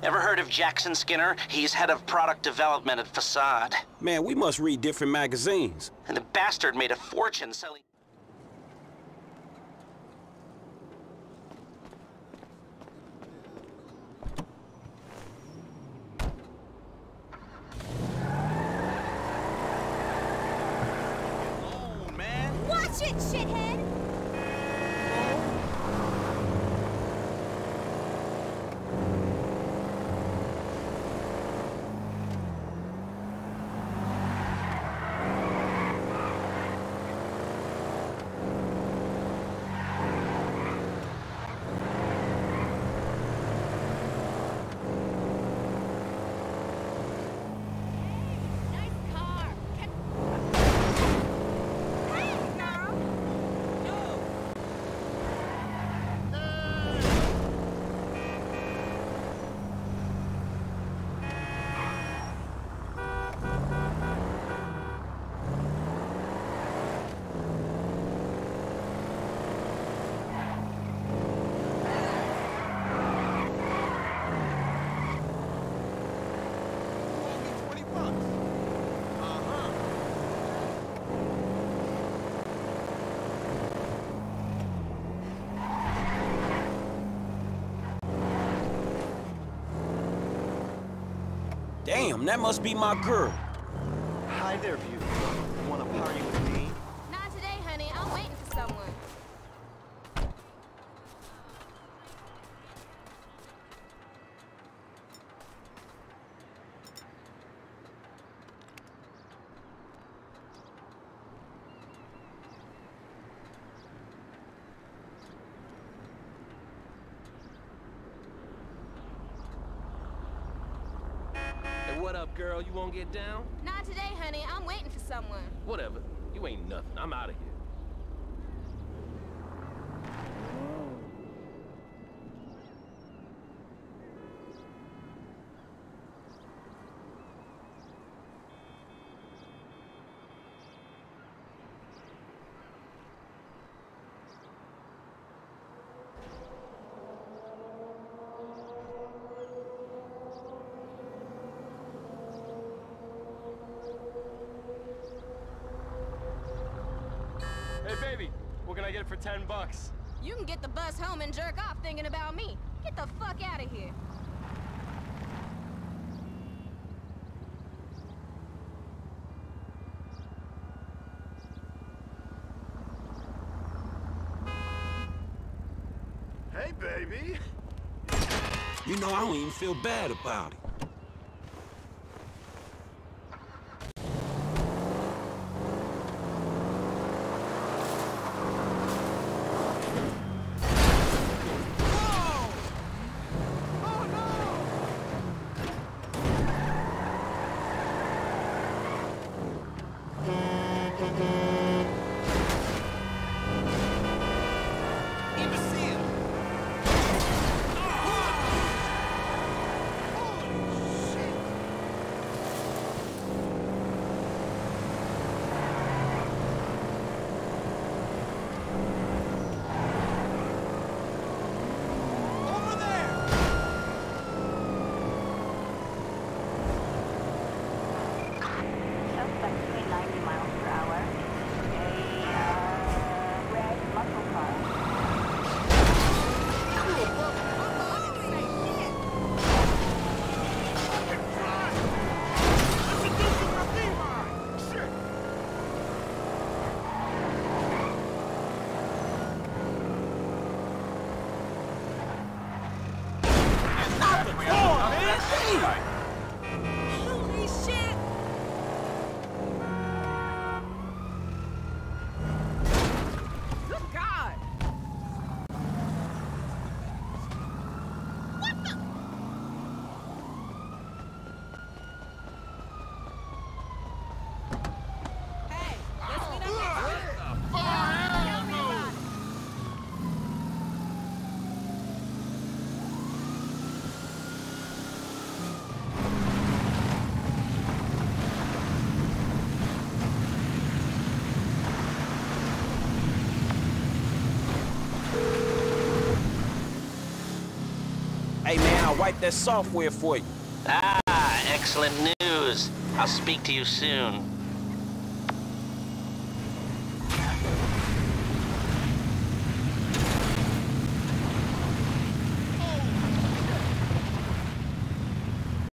Ever heard of Jackson Skinner? He's head of product development at Facade. Man, we must read different magazines. And the bastard made a fortune selling... Oh, man. Watch it, shithead! Damn, that must be my girl. Hi there, beautiful. You wanna party with me? Not today, honey. I'm waiting for someone. What up, girl? You won't get down? Not today, honey. I'm waiting for someone. Whatever. You ain't nothing. I'm out of here. Hey, baby, what can I get for 10 bucks? You can get the bus home and jerk off thinking about me. Get the fuck out of here. Hey, baby. You know, I don't even feel bad about it. Holy shit! Good God! What the? Hey, let's meet up next week. Tell me about it. I wiped that software for you. Ah, excellent news. I'll speak to you soon.